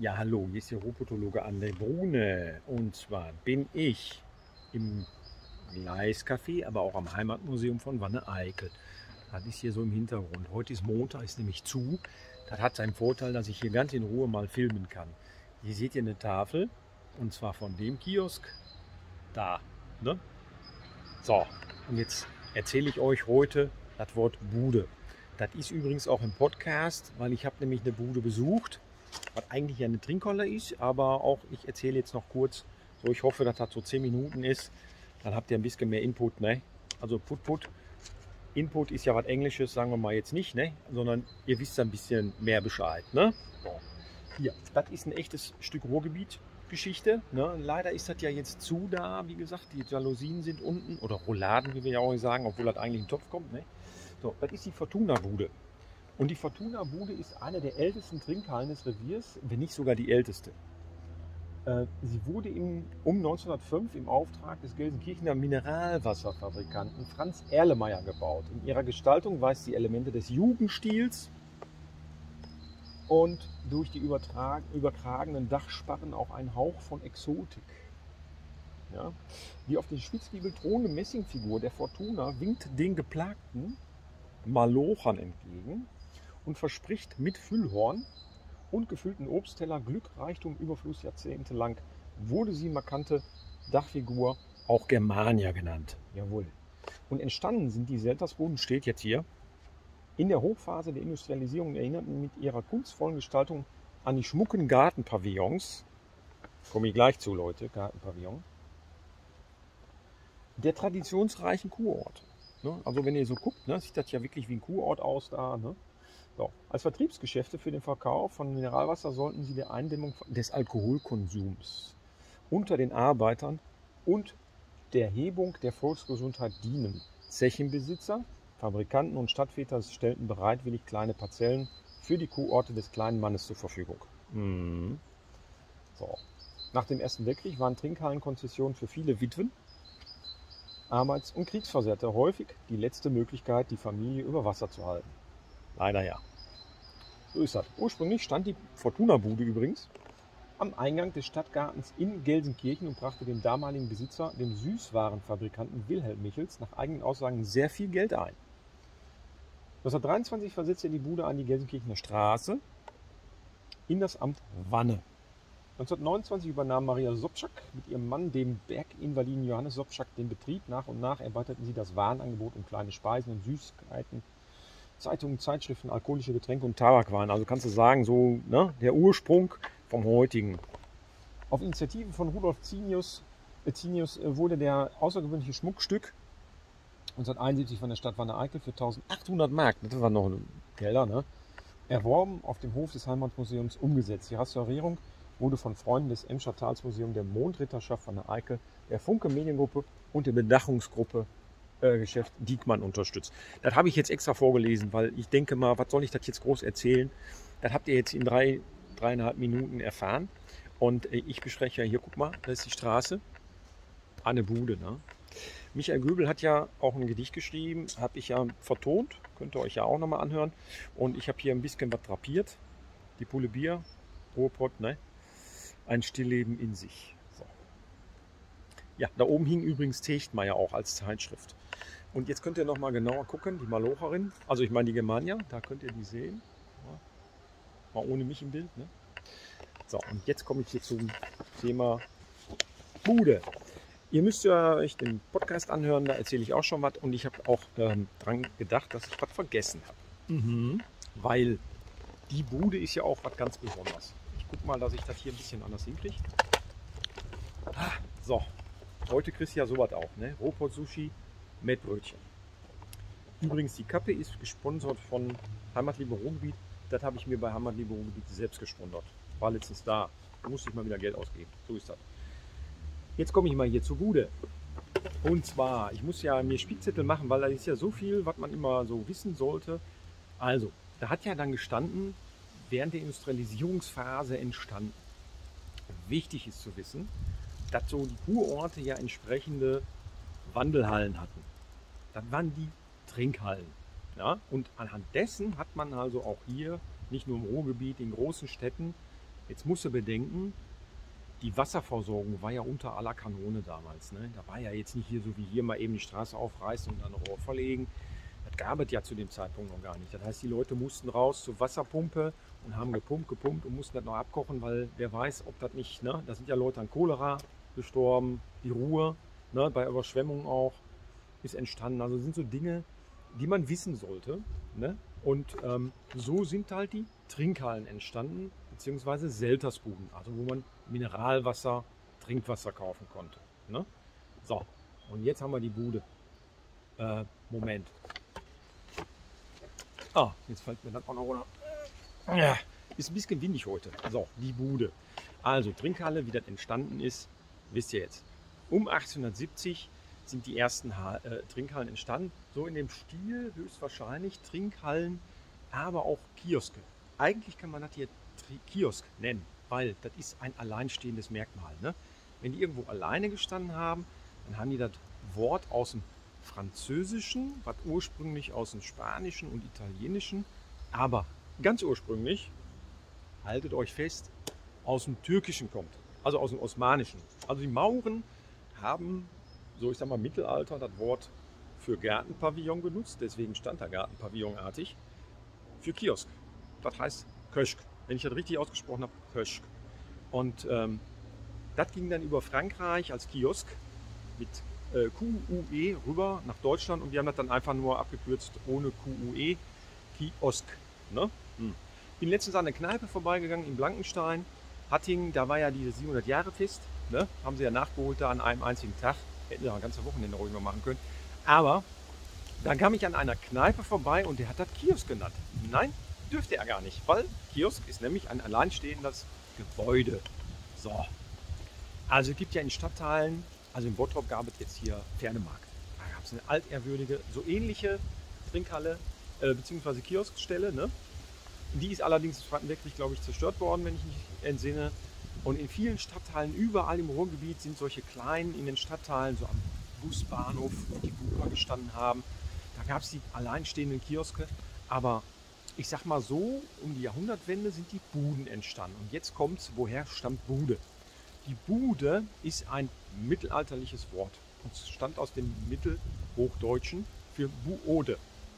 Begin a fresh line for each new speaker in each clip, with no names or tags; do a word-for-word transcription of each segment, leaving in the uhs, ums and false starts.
Ja, hallo, hier ist der Ruhrpotologe André Brune. Und zwar bin ich im Gleiscafé, aber auch am Heimatmuseum von Wanne-Eickel. Das ist hier so im Hintergrund. Heute ist Montag, ist nämlich zu. Das hat seinen Vorteil, dass ich hier ganz in Ruhe mal filmen kann. Hier seht ihr eine Tafel, und zwar von dem Kiosk da. Ne? So, und jetzt erzähle ich euch heute das Wort Bude. Das ist übrigens auch im Podcast, weil ich habe nämlich eine Bude besucht, was eigentlich ja eine Trinkhalle ist, aber auch ich erzähle jetzt noch kurz, so ich hoffe, dass das so zehn Minuten ist, dann habt ihr ein bisschen mehr Input, ne? Also Put Put, Input ist ja was Englisches, sagen wir mal jetzt nicht, ne? Sondern ihr wisst ein bisschen mehr Bescheid, ne? So. Hier, das ist ein echtes Stück Ruhrgebiet. Geschichte. Ne? Leider ist das ja jetzt zu da, wie gesagt, die Jalousien sind unten, oder Rouladen, wie wir ja auch sagen, obwohl das eigentlich in den Topf kommt. Ne? So, das ist die Fortuna-Bude. Und die Fortuna-Bude ist eine der ältesten Trinkhallen des Reviers, wenn nicht sogar die älteste. Äh, sie wurde im, um neunzehnhundertfünf im Auftrag des Gelsenkirchener Mineralwasserfabrikanten Franz Erlemeyer gebaut. In ihrer Gestaltung weist sie Elemente des Jugendstils und durch die überkragenen Dachsparren auch einen Hauch von Exotik. Ja? Die auf den Spitzgiebel thronende Messingfigur der Fortuna winkt den geplagten Malochern entgegen und verspricht mit Füllhorn und gefüllten Obstteller Glück, Reichtum, Überfluss. Jahrzehntelang wurde sie markante Dachfigur, auch Germania genannt. Jawohl. Und entstanden sind die Seltersbuden, steht jetzt hier, in der Hochphase der Industrialisierung, erinnerten mit ihrer kunstvollen Gestaltung an die schmucken Gartenpavillons, komme ich gleich zu, Leute, Gartenpavillon, der traditionsreichen Kurorte. Ne? Also wenn ihr so guckt, ne, sieht das ja wirklich wie ein Kurort aus da. Ne? So. Als Vertriebsgeschäfte für den Verkauf von Mineralwasser sollten sie der Eindämmung des Alkoholkonsums unter den Arbeitern und der Hebung der Volksgesundheit dienen. Zechenbesitzer, Fabrikanten und Stadtväter stellten bereitwillig kleine Parzellen für die Kurorte des kleinen Mannes zur Verfügung. Mhm. So. Nach dem Ersten Weltkrieg waren Trinkhallenkonzessionen für viele Witwen, Arbeits- und Kriegsversehrte häufig die letzte Möglichkeit, die Familie über Wasser zu halten. Leider ja. So ist das. Ursprünglich stand die Fortuna-Bude übrigens am Eingang des Stadtgartens in Gelsenkirchen und brachte dem damaligen Besitzer, dem Süßwarenfabrikanten Wilhelm Michels, nach eigenen Aussagen sehr viel Geld ein. neunzehnhundertdreiundzwanzig versetzte er die Bude an die Gelsenkirchener Straße in das Amt Wanne. neunzehnhundertneunundzwanzig übernahm Maria Sobczak mit ihrem Mann, dem Berginvaliden Johannes Sobczak, den Betrieb. Nach und nach erweiterten sie das Warenangebot um kleine Speisen und Süßigkeiten, Zeitungen, Zeitschriften, alkoholische Getränke und Tabakwaren. Also kannst du sagen, so ne, der Ursprung vom heutigen. Auf Initiative von Rudolf Zinius, äh, Zinius äh, wurde der außergewöhnliche Schmuckstück neunzehnhunderteinundsiebzig von der Stadt Wanne-Eickel für eintausendachthundert Mark, das war noch Gelder, ne, erworben, auf dem Hof des Heimatmuseums umgesetzt. Die Restaurierung wurde von Freunden des Emscher Talsmuseums, der Mondritterschaft Wanne-Eickel, der Funke Mediengruppe und der Bedachungsgruppe äh, Geschäft Diekmann unterstützt. Das habe ich jetzt extra vorgelesen, weil ich denke mal, was soll ich das jetzt groß erzählen? Das habt ihr jetzt in drei, dreieinhalb Minuten erfahren. Und äh, ich bespreche ja hier, guck mal, das ist die Straße, eine Bude, ne? Michael Göbel hat ja auch ein Gedicht geschrieben, habe ich ja vertont, könnt ihr euch ja auch nochmal anhören. Und ich habe hier ein bisschen was drapiert. Die Pulle Bier, Ruhrpott, ne? Ein Stillleben in sich. So. Ja, da oben hing übrigens Techtmeier auch als Zeitschrift. Und jetzt könnt ihr nochmal genauer gucken, die Malocherin, also ich meine die Germania, da könnt ihr die sehen. Ja. Mal ohne mich im Bild, ne? So, und jetzt komme ich hier zum Thema Bude. Ihr müsst ja euch den Podcast anhören, da erzähle ich auch schon was. Und ich habe auch ähm, dran gedacht, dass ich was vergessen habe. Mhm. Weil die Bude ist ja auch was ganz Besonderes. Ich gucke mal, dass ich das hier ein bisschen anders hinkriege. Ah, so, heute kriegst du ja sowas auch, ne? Ruhrpott Sushi mit Brötchen. Übrigens, die Kappe ist gesponsert von Heimatliebe Ruhrgebiet. Das habe ich mir bei Heimatliebe Ruhrgebiet selbst gesponsert. War letztens da. Da musste ich mal wieder Geld ausgeben. So ist das. Jetzt komme ich mal hier zur Bude. Und zwar, ich muss ja mir Spickzettel machen, weil da ist ja so viel, was man immer so wissen sollte. Also, da hat ja dann gestanden, während der Industrialisierungsphase entstanden. Wichtig ist zu wissen, dass so die Kurorte ja entsprechende Wandelhallen hatten. Das waren die Trinkhallen. Ja? Und anhand dessen hat man also auch hier, nicht nur im Ruhrgebiet, in großen Städten, Jetzt musst du bedenken, die Wasserversorgung war ja unter aller Kanone damals. Ne? Da war ja jetzt nicht hier so wie hier mal eben die Straße aufreißen und dann ein Rohr verlegen. Das gab es ja zu dem Zeitpunkt noch gar nicht. Das heißt, die Leute mussten raus zur Wasserpumpe und haben gepumpt, gepumpt und mussten das noch abkochen, weil wer weiß, ob das nicht, ne? Da sind ja Leute an Cholera gestorben, die Ruhr, ne? Bei Überschwemmungen auch ist entstanden. Also sind so Dinge, die man wissen sollte. Ne? Und ähm, so sind halt die Trinkhallen entstanden, beziehungsweise Seltersbuden, also wo man Mineralwasser, Trinkwasser kaufen konnte. Ne? So, und jetzt haben wir die Bude. Äh, Moment. Ah, jetzt fällt mir das auch noch runter. Ja, ist ein bisschen windig heute. So, die Bude. Also, Trinkhalle, wie das entstanden ist, wisst ihr jetzt. Um achtzehnhundertsiebzig sind die ersten ha äh, Trinkhallen entstanden. So in dem Stil höchstwahrscheinlich Trinkhallen, aber auch Kioske. Eigentlich kann man das hier Tri Kiosk nennen, weil das ist ein alleinstehendes Merkmal. Ne? Wenn die irgendwo alleine gestanden haben, dann haben die das Wort aus dem Französischen, was ursprünglich aus dem Spanischen und Italienischen, aber ganz ursprünglich, haltet euch fest, aus dem Türkischen kommt, also aus dem Osmanischen. Also die Mauren haben, so ich sag mal Mittelalter, das Wort für Gartenpavillon benutzt, deswegen stand da Gartenpavillonartig, für Kiosk. Das heißt Köschk, wenn ich das richtig ausgesprochen habe, Köschk. Und ähm, das ging dann über Frankreich als Kiosk mit äh, Q U E rüber nach Deutschland und wir haben das dann einfach nur abgekürzt ohne Q U E, Kiosk. Ne? Hm. Bin letztens an der Kneipe vorbeigegangen in Blankenstein, Hattingen, da war ja diese siebenhundert Jahre Fest, ne? Haben sie ja nachgeholt da an einem einzigen Tag, hätten sie ein ganzes Wochenende ruhig mal machen können. Aber dann kam ich an einer Kneipe vorbei und der hat das Kiosk genannt. Nein, dürfte er gar nicht, weil Kiosk ist nämlich ein alleinstehendes Gebäude. So, also es gibt ja in Stadtteilen, also in Bottrop gab es jetzt hier Pferdemarkt. Da gab es eine altehrwürdige, so ähnliche Trinkhalle äh, bzw. Kioskstelle. Ne? Die ist allerdings im Zweiten Weltkrieg, glaube ich, zerstört worden, wenn ich mich entsinne. Und in vielen Stadtteilen, überall im Ruhrgebiet, sind solche kleinen in den Stadtteilen, so am Busbahnhof, wo die Bucher gestanden haben. Da gab es die alleinstehenden Kioske. Aber ich sag mal so, um die Jahrhundertwende sind die Buden entstanden. Und jetzt kommt's, woher stammt Bude? Die Bude ist ein mittelalterliches Wort und stammt aus dem Mittelhochdeutschen für Buode.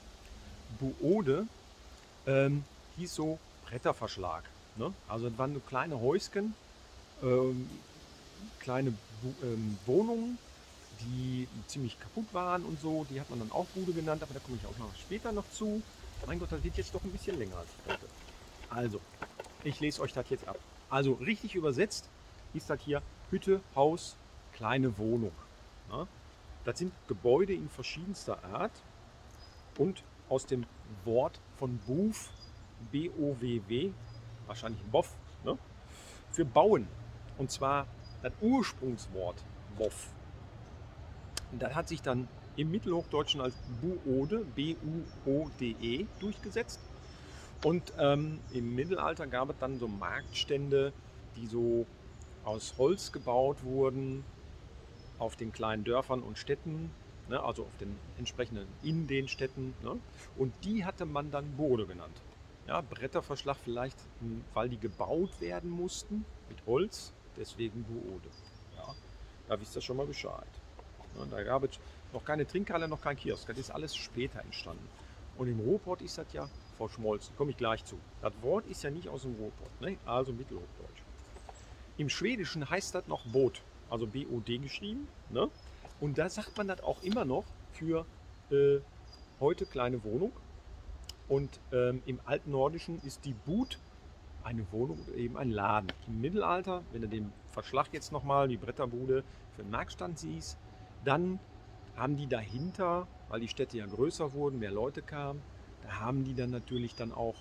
Buode ähm, hieß so Bretterverschlag. Ne? Also das waren so kleine Häuschen, ähm, kleine Bu ähm, Wohnungen, die ziemlich kaputt waren und so. Die hat man dann auch Bude genannt, aber da komme ich auch noch später noch zu. Mein Gott, das wird jetzt doch ein bisschen länger als ich dachte. Also, ich lese euch das jetzt ab. Also richtig übersetzt ist das hier Hütte, Haus, kleine Wohnung. Ja? Das sind Gebäude in verschiedenster Art und aus dem Wort von Buf, B O W W, wahrscheinlich Boff, ne? Für bauen. Und zwar das Ursprungswort Boff. Und das hat sich dann im Mittelhochdeutschen als Buode, B U O D E, durchgesetzt. Und ähm, im Mittelalter gab es dann so Marktstände, die so aus Holz gebaut wurden, auf den kleinen Dörfern und Städten, ne, also auf den entsprechenden in den Städten. Ne, und die hatte man dann Bode genannt. Ja, Bretterverschlag vielleicht, weil die gebaut werden mussten mit Holz, deswegen Buode. Ja, da wisst ihr schon mal Bescheid. Ja, da gab es noch keine Trinkhalle, noch kein Kiosk. Das ist alles später entstanden. Und im Ruhrpott ist das ja verschmolzen. Komme ich gleich zu. Das Wort ist ja nicht aus dem Ruhrpott, ne? Also Mittelhochdeutsch. Im Schwedischen heißt das noch Boot, also B O D geschrieben. Ne? Und da sagt man das auch immer noch für äh, heute kleine Wohnung. Und ähm, im alten Nordischen ist die Bud eine Wohnung oder eben ein Laden. Im Mittelalter, wenn du den Verschlag jetzt nochmal, die Bretterbude für den Marktstand siehst, dann haben die dahinter, weil die Städte ja größer wurden, mehr Leute kamen, da haben die dann natürlich dann auch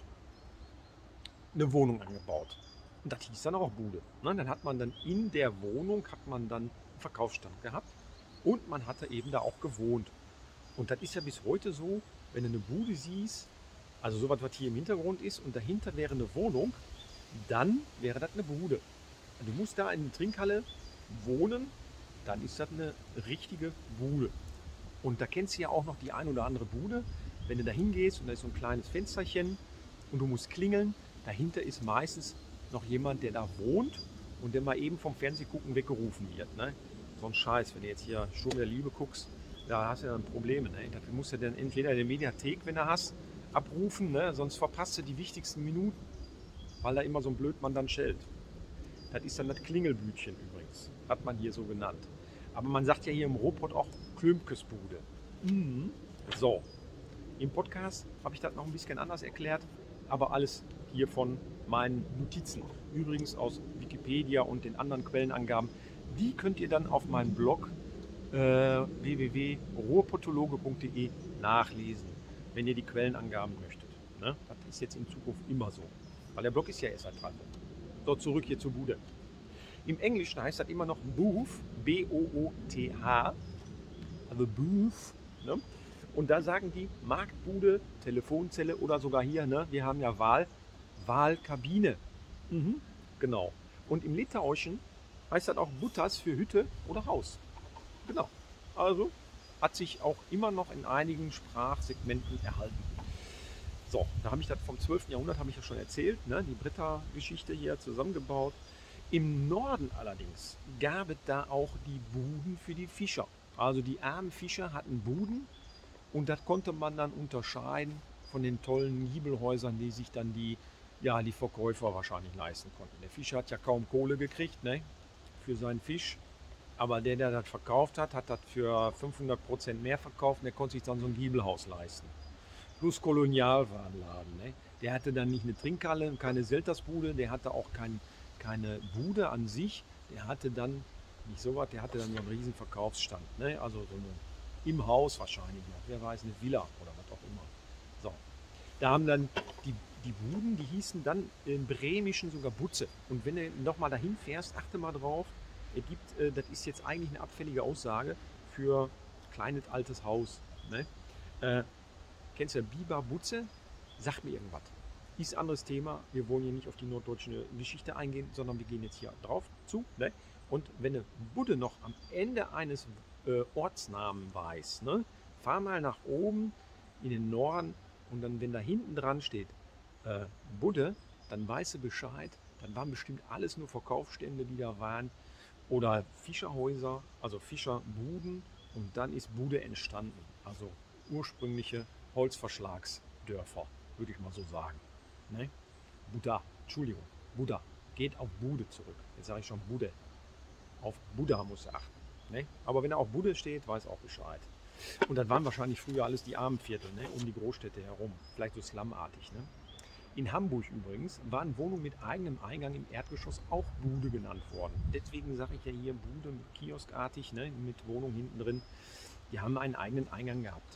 eine Wohnung angebaut. Und das hieß dann auch Bude. Ne? Dann hat man dann in der Wohnung hat man dann einen Verkaufsstand gehabt und man hatte eben da auch gewohnt. Und das ist ja bis heute so, wenn du eine Bude siehst, also sowas, was hier im Hintergrund ist und dahinter wäre eine Wohnung, dann wäre das eine Bude. Du musst da in der Trinkhalle wohnen, dann ist das eine richtige Bude. Und da kennst du ja auch noch die ein oder andere Bude. Wenn du da hingehst und da ist so ein kleines Fensterchen und du musst klingeln, dahinter ist meistens noch jemand, der da wohnt und der mal eben vom Fernsehgucken weggerufen wird. Ne? So ein Scheiß, wenn du jetzt hier Sturm der Liebe guckst, da hast du ja dann Probleme. Ne? Dafür musst du dann entweder in der Mediathek, wenn du hast, abrufen, ne? Sonst verpasst du die wichtigsten Minuten, weil da immer so ein Blödmann dann schellt. Das ist dann das Klingelbütchen übrigens, hat man hier so genannt. Aber man sagt ja hier im Ruhrpott auch Klümpkesbude. Mhm. So, im Podcast habe ich das noch ein bisschen anders erklärt, aber alles hier von meinen Notizen. Übrigens aus Wikipedia und den anderen Quellenangaben. Die könnt ihr dann auf meinem Blog äh, w w w punkt ruhrpottologe punkt de nachlesen, wenn ihr die Quellenangaben möchtet. Ne? Das ist jetzt in Zukunft immer so, weil der Blog ist ja erst seit drei Wochen. So, zurück hier zur Bude. Im Englischen heißt das immer noch Booth, B O O T H, also Booth. Ne? Und da sagen die Marktbude, Telefonzelle oder sogar hier, ne? Wir haben ja Wahl, Wahlkabine. Mhm. Genau. Und im Litauischen heißt das auch Butas für Hütte oder Haus. Genau. Also hat sich auch immer noch in einigen Sprachsegmenten erhalten. So, da habe ich das vom zwölften Jahrhundert, habe ich ja schon erzählt, ne? Die Britta-Geschichte hier zusammengebaut. Im Norden allerdings gab es da auch die Buden für die Fischer. Also die armen Fischer hatten Buden und das konnte man dann unterscheiden von den tollen Giebelhäusern, die sich dann die, ja, die Verkäufer wahrscheinlich leisten konnten. Der Fischer hat ja kaum Kohle gekriegt, ne? Für seinen Fisch. Aber der, der das verkauft hat, hat das für fünfhundert Prozent mehr verkauft und der konnte sich dann so ein Giebelhaus leisten. Plus Kolonialwarenladen. Ne? Der hatte dann nicht eine Trinkhalle und keine Seltersbude, der hatte auch kein, keine Bude an sich. Der hatte dann, nicht so was, der hatte dann so einen riesen Verkaufsstand. Ne? Also so eine, im Haus wahrscheinlich noch, wer weiß, eine Villa oder was auch immer. So. Da haben dann die, die Buden, die hießen dann im Bremischen sogar Butze. Und wenn du nochmal dahin fährst, achte mal drauf, es gibt, äh, das ist jetzt eigentlich eine abfällige Aussage für kleines altes Haus. Ne? Äh, kennst du Biber Butze? Sagt mir irgendwas. Ist ein anderes Thema. Wir wollen hier nicht auf die norddeutsche Geschichte eingehen, sondern wir gehen jetzt hier drauf zu. Ne? Und wenn eine Budde noch am Ende eines äh, Ortsnamen weiß, ne? Fahr mal nach oben in den Norden und dann, wenn da hinten dran steht äh, Budde, dann weißt du Bescheid. Dann waren bestimmt alles nur Verkaufsstände, die da waren. Oder Fischerhäuser, also Fischerbuden. Und dann ist Bude entstanden. Also ursprüngliche Holzverschlagsdörfer, würde ich mal so sagen. Ne? Buddha, Entschuldigung, Buddha, geht auf Bude zurück. Jetzt sage ich schon Bude. Auf Buddha muss er achten. Ne? Aber wenn er auf Bude steht, weiß auch Bescheid. Und das waren wahrscheinlich früher alles die Armenviertel, ne? Um die Großstädte herum. Vielleicht so slumartig. Ne? In Hamburg übrigens waren Wohnungen mit eigenem Eingang im Erdgeschoss auch Bude genannt worden. Deswegen sage ich ja hier Bude, kioskartig, ne? Mit Wohnung hinten drin. Die haben einen eigenen Eingang gehabt.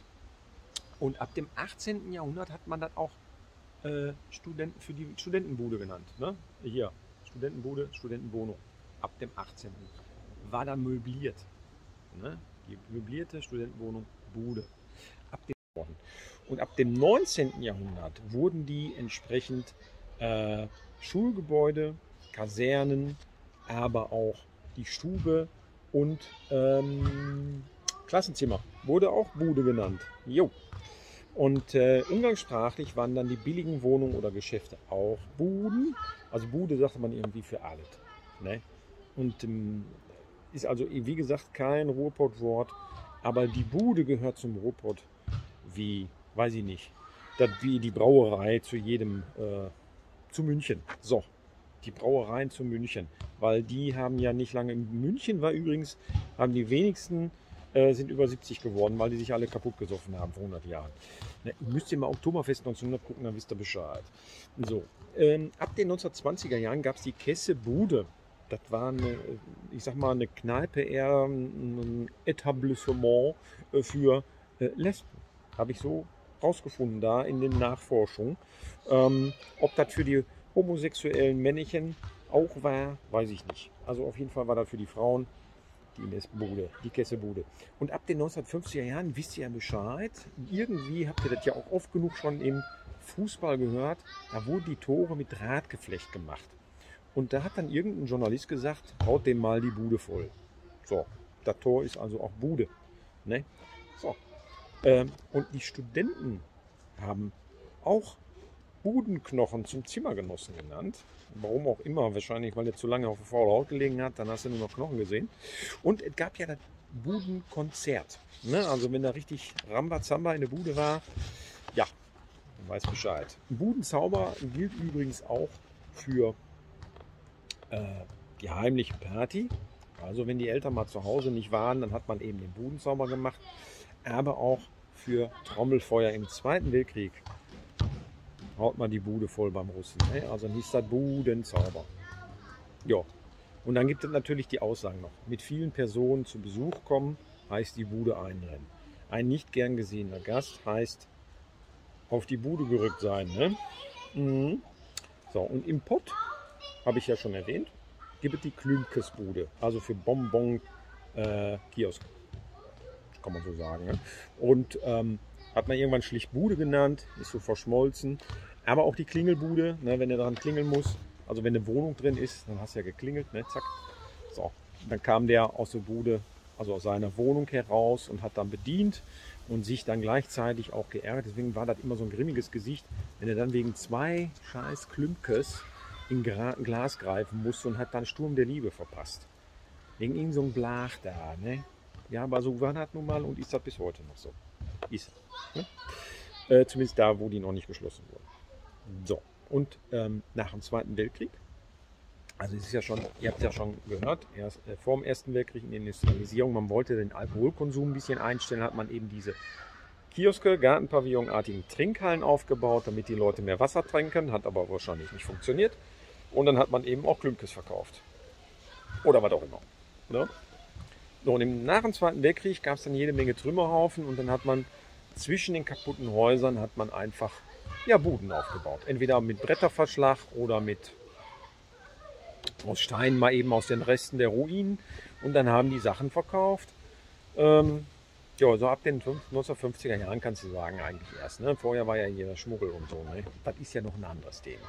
Und ab dem achtzehnten Jahrhundert hat man das auch äh, Studenten, für die Studentenbude genannt. Ne? Hier, Studentenbude, Studentenwohnung. Ab dem achtzehnten war dann möbliert. Ne? Die möblierte Studentenwohnung, Bude. Ab dem Und ab dem neunzehnten Jahrhundert wurden die entsprechend äh, Schulgebäude, Kasernen, aber auch die Stube und ähm, Klassenzimmer. Wurde auch Bude genannt. Jo. Und äh, umgangssprachlich waren dann die billigen Wohnungen oder Geschäfte auch Buden. Also Bude sagte man irgendwie für alles. Ne? Und ähm, ist also, wie gesagt, kein Ruhrpott-Wort. Aber die Bude gehört zum Ruhrpott wie, weiß ich nicht, das wie die Brauerei zu jedem, äh, zu München. So, die Brauereien zu München. Weil die haben ja nicht lange, in München war übrigens, haben die wenigsten, äh, sind über siebzig geworden, weil die sich alle kaputt gesoffen haben vor hundert Jahren. Ne, müsst ihr mal Oktoberfest neunzehnhundert gucken, dann wisst ihr Bescheid. So, ähm, ab den neunzehnhundertzwanziger Jahren gab es die Kesse Bude. Das war eine, ich sag mal, eine Kneipe, eher ein Etablissement für äh, Lesben. Habe ich so rausgefunden da in den Nachforschungen. Ähm, ob das für die homosexuellen Männchen auch war, weiß ich nicht. Also auf jeden Fall war das für die Frauen die Messbude, die Kessebude. Und ab den neunzehnhundertfünfziger Jahren wisst ihr ja Bescheid. Irgendwie habt ihr das ja auch oft genug schon im Fußball gehört. Da wurden die Tore mit Drahtgeflecht gemacht. Und da hat dann irgendein Journalist gesagt, haut dem mal die Bude voll. So, das Tor ist also auch Bude. Ne? So. Ähm, und die Studenten haben auch Budenknochen zum Zimmergenossen genannt. Warum auch immer, wahrscheinlich, weil er zu lange auf der faulen Haut gelegen hat, dann hast du nur noch Knochen gesehen. Und es gab ja das Budenkonzert. Ne? Also wenn da richtig Rambazamba in der Bude war, ja, man weiß Bescheid. Budenzauber gilt übrigens auch für äh, die heimliche Party. Also wenn die Eltern mal zu Hause nicht waren, dann hat man eben den Budenzauber gemacht. Aber auch für Trommelfeuer im Zweiten Weltkrieg haut man die Bude voll beim Russen. Ne? Also dann hieß das Budenzauber. Ja. Und dann gibt es natürlich die Aussagen noch. Mit vielen Personen zu Besuch kommen, heißt die Bude einrennen. Ein nicht gern gesehener Gast heißt auf die Bude gerückt sein. Ne? Mhm. So, und im Pott, habe ich ja schon erwähnt, gibt es die Klümkesbude. Also für Bonbon äh, Kiosk. Kann man so sagen. Ne? Und ähm, hat man irgendwann schlicht Bude genannt, ist so verschmolzen. Aber auch die Klingelbude, ne, wenn er daran klingeln muss. Also wenn eine Wohnung drin ist, dann hast du ja geklingelt, ne, zack. So, dann kam der aus der Bude, also aus seiner Wohnung heraus und hat dann bedient und sich dann gleichzeitig auch geärgert. Deswegen war das immer so ein grimmiges Gesicht, wenn er dann wegen zwei scheiß Klümpkes in Glas greifen musste und hat dann Sturm der Liebe verpasst. Wegen ihm so ein Blach da, ne? Ja, aber so war das nun mal und ist das bis heute noch so. Ist, ne? äh, zumindest da, wo die noch nicht geschlossen wurden. So, und ähm, nach dem Zweiten Weltkrieg, also es ist ja schon, ihr habt es ja schon gehört, erst äh, vor dem Ersten Weltkrieg in der Industrialisierung, man wollte den Alkoholkonsum ein bisschen einstellen, hat man eben diese Kioske, Gartenpavillonartigen Trinkhallen aufgebaut, damit die Leute mehr Wasser trinken, hat aber wahrscheinlich nicht funktioniert. Und dann hat man eben auch Klümkes verkauft. Oder was auch immer. Ne? So, und im, nach dem Zweiten Weltkrieg gab es dann jede Menge Trümmerhaufen und dann hat man zwischen den kaputten Häusern hat man einfach ja, Buden aufgebaut. Entweder mit Bretterverschlag oder mit aus Stein, mal eben aus den Resten der Ruinen. Und dann haben die Sachen verkauft. Ähm, ja, so ab den neunzehnhundertfünfziger Jahren kannst du sagen eigentlich erst. Ne? Vorher war ja hier Schmuggel und so. Ne? Das ist ja noch ein anderes Thema.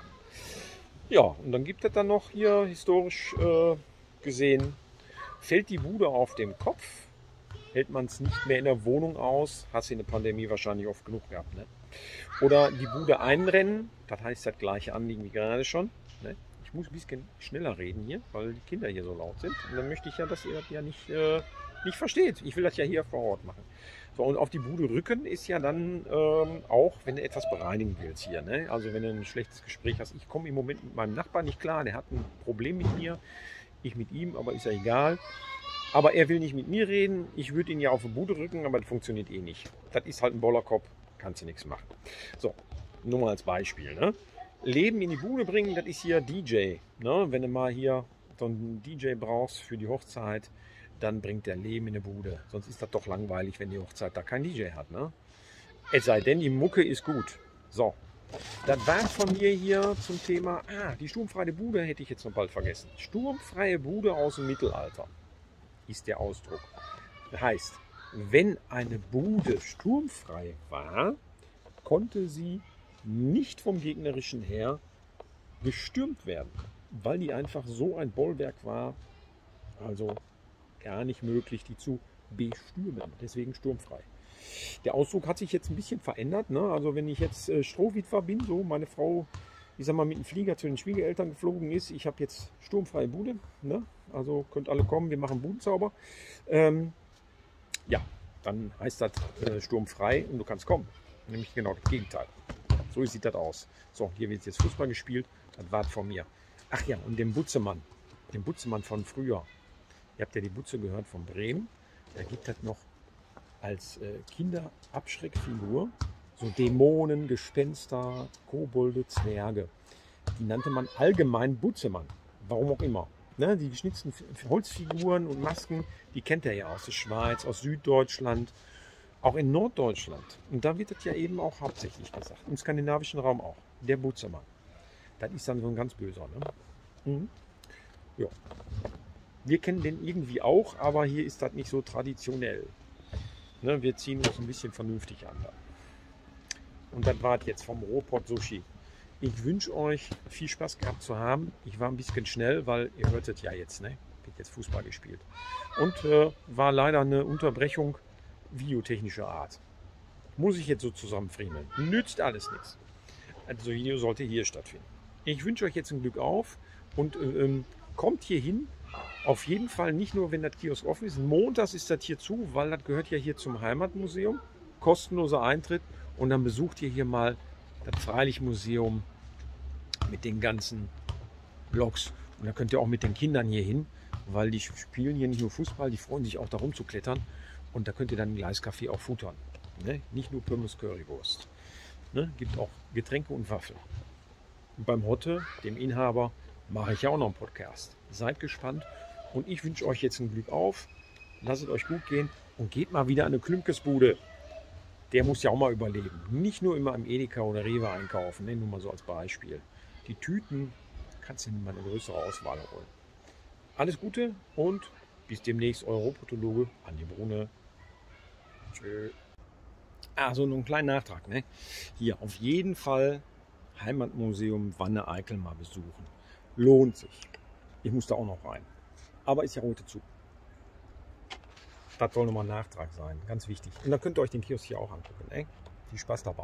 Ja, und dann gibt es dann noch hier historisch äh, gesehen, fällt die Bude auf dem Kopf, hält man es nicht mehr in der Wohnung aus, hast du in der Pandemie wahrscheinlich oft genug gehabt. Ne? Oder die Bude einrennen, das heißt das gleiche Anliegen wie gerade schon. Ne? Ich muss ein bisschen schneller reden hier, weil die Kinder hier so laut sind. Und dann möchte ich ja, dass ihr das ja nicht, äh, nicht versteht. Ich will das ja hier vor Ort machen. So, und auf die Bude rücken ist ja dann ähm, auch, wenn du etwas bereinigen willst hier. Ne? Also wenn du ein schlechtes Gespräch hast. Ich komme im Moment mit meinem Nachbarn nicht klar, der hat ein Problem mit mir. Ich mit ihm, aber ist ja egal. Aber er will nicht mit mir reden. Ich würde ihn ja auf die Bude rücken, aber das funktioniert eh nicht. Das ist halt ein Bollerkopf, kannst du nichts machen. So, nur mal als Beispiel. Ne? Leben in die Bude bringen, das ist hier D J. Ne? Wenn du mal hier so einen D J brauchst für die Hochzeit, dann bringt der Leben in die Bude. Sonst ist das doch langweilig, wenn die Hochzeit da kein D J hat. Ne? Es sei denn, die Mucke ist gut. So, das war von mir hier zum Thema, ah, die sturmfreie Bude hätte ich jetzt noch bald vergessen. Sturmfreie Bude aus dem Mittelalter ist der Ausdruck. Das heißt, wenn eine Bude sturmfrei war, konnte sie nicht vom gegnerischen Heer gestürmt werden, weil die einfach so ein Bollwerk war, also gar nicht möglich, die zu bestürmen. Deswegen sturmfrei. Der Ausdruck hat sich jetzt ein bisschen verändert. Ne? Also wenn ich jetzt äh, Strohwitwer bin, so meine Frau, ich sag mal, mit dem Flieger zu den Schwiegereltern geflogen ist, ich habe jetzt sturmfreie Bude. Ne? Also könnt alle kommen, wir machen Budenzauber. Ähm, ja, dann heißt das äh, sturmfrei und du kannst kommen. Nämlich genau das Gegenteil. So sieht das aus. So, hier wird jetzt Fußball gespielt. Das war von mir. Ach ja, und dem Butzemann. Dem Butzemann von früher. Ihr habt ja die Butze gehört von Bremen. Da gibt es noch als äh, Kinderabschreckfigur so Dämonen, Gespenster, Kobolde, Zwerge. Die nannte man allgemein Butzemann. Warum auch immer. Ne, die geschnitzten Holzfiguren und Masken, die kennt ihr ja aus der Schweiz, aus Süddeutschland, auch in Norddeutschland. Und da wird das ja eben auch hauptsächlich gesagt. Im skandinavischen Raum auch. Der Butzemann. Das ist dann so ein ganz böser. Ne? Mhm. Ja. Wir kennen den irgendwie auch, aber hier ist das nicht so traditionell. Ne, wir ziehen uns ein bisschen vernünftig an. Und das war es jetzt vom Ruhrpott Sushi. Ich wünsche euch viel Spaß gehabt zu haben. Ich war ein bisschen schnell, weil ihr hörtet ja jetzt, ne? Wird jetzt Fußball gespielt. Und äh, war leider eine Unterbrechung videotechnischer Art. Muss ich jetzt so zusammenfriemeln. Nützt alles nichts. Also Video sollte hier stattfinden. Ich wünsche euch jetzt ein Glück auf und ähm, kommt hier hin. Auf jeden Fall nicht nur, wenn das Kiosk offen ist. Montags ist das hier zu, weil das gehört ja hier zum Heimatmuseum. Kostenloser Eintritt. Und dann besucht ihr hier mal das Freilichtmuseum mit den ganzen Blogs. Und da könnt ihr auch mit den Kindern hier hin, weil die spielen hier nicht nur Fußball, die freuen sich auch darum zu klettern. Und da könnt ihr dann im Gleiscafé auch futtern. Ne? Nicht nur Pommes Currywurst. Ne? Gibt auch Getränke und Waffeln. Und beim Hotte, dem Inhaber, mache ich ja auch noch einen Podcast. Seid gespannt und ich wünsche euch jetzt ein Glück auf. Lasst es euch gut gehen und geht mal wieder an eine Klümkesbude. Der muss ja auch mal überleben. Nicht nur immer im Edeka oder Rewe einkaufen, ne? Nur mal so als Beispiel. Die Tüten kannst du mal eine größere Auswahl holen. Alles Gute und bis demnächst, Europatologe Andi Brune. Tschö. Also noch einen kleinen Nachtrag. Ne? Hier auf jeden Fall Heimatmuseum Wanne-Eickel mal besuchen. Lohnt sich. Ich muss da auch noch rein. Aber ist ja heute zu. Das soll nochmal ein Nachtrag sein. Ganz wichtig. Und dann könnt ihr euch den Kiosk hier auch angucken. Ey? Viel Spaß dabei.